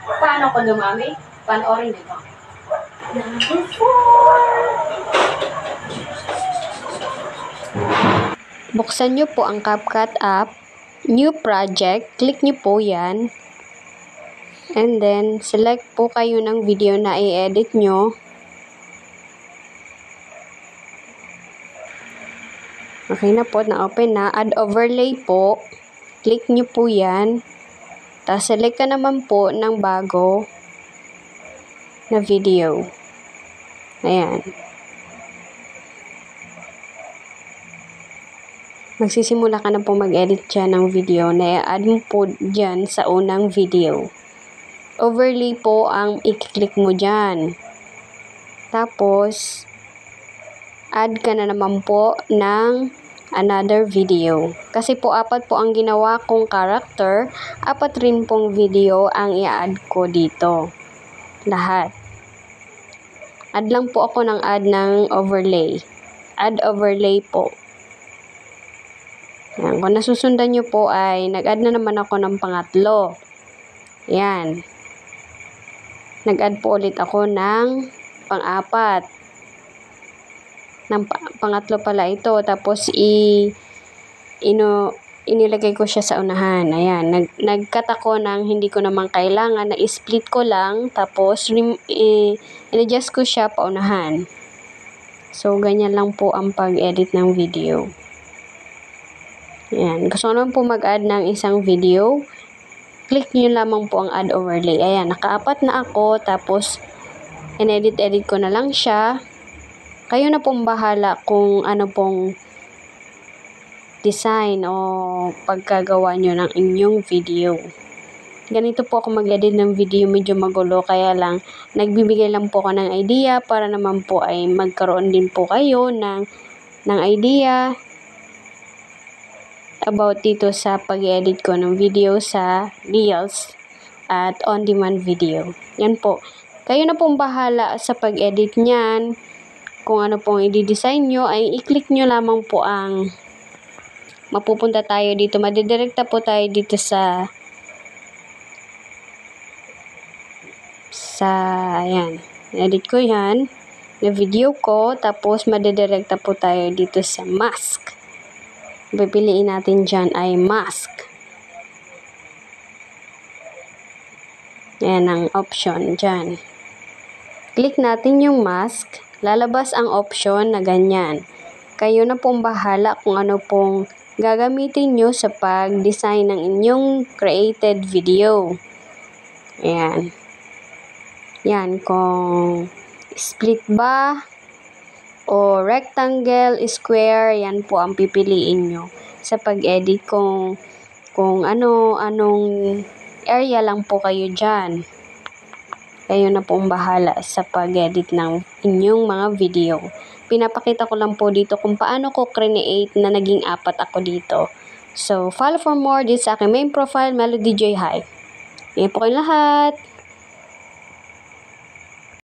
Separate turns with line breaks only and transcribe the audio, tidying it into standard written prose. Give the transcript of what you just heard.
Paano ko dumami? Panoorin nito.
Buksan nyo po ang CapCut app, new project, click nyo po yan. And then, select po kayo ng video na i-edit nyo. Okay na po, na-open na. Add overlay po. Click nyo po yan. Tapos, select ka naman po ng bago na video. Ayan. Magsisimula ka na po mag-edit dyan ng video na i-add mo po dyan sa unang video. Overlay po ang i-click mo dyan. Tapos, add ka na naman po ng another video. Kasi po, 4 po ang ginawa kong character, 4 rin pong video ang i-add ko dito. Lahat. Add lang po ako ng add ng overlay. Add overlay po. Yan. Kung nasusundan nyo po ay nag-add na naman ako ng pangatlo. Yan. Nag-add po ulit ako ng pang-4. Pangatlo pala ito. Tapos inilagay ko siya sa unahan. Ayan. Nag-cut ako ng hindi ko naman kailangan. Na-split ko lang. Tapos in-adjust ko siya pa unahan. So, ganyan lang po ang pag-edit ng video. Ayan. Gusto ko naman po mag-add ng isang video. Click nyo lamang po ang add overlay. Ayan. Naka-4 na ako. Tapos, in-edit ko na lang siya. Kayo na pong bahala kung ano pong design o pagkagawa nyo ng inyong video. Ganito po ako mag-edit ng video, medyo magulo, kaya lang nagbibigay lang po ako ng idea para naman po ay magkaroon din po kayo ng idea about dito sa pag-edit ko ng video sa Reels at on-demand video. Yan po. Kayo na pong bahala sa pag-edit niyan. Kung ano pong i-design nyo, ay i-click nyo lamang po ang mapupunta tayo dito. Madidirekta po tayo dito sa ayan. Edit ko yan. Na video ko. Tapos, madidirekta po tayo dito sa mask. Pipiliin natin dyan ay mask. Yan ang option dyan. Click natin yung mask. Lalabas ang option na ganyan. Kayo na pong bahala kung ano pong gagamitin nyo sa pag-design ng inyong created video. Ayan. Yan, kung split ba o rectangle, square, yan po ang pipiliin nyo sa pag-edit kung anong area lang po kayo dyan. Kayo na pong bahala sa pag-edit ng inyong mga video. Pinapakita ko lang po dito kung paano ko create na naging 4 ako dito. So, follow for more dito sa aking main profile, Melody J. Hi. Ngayon po kayo lahat.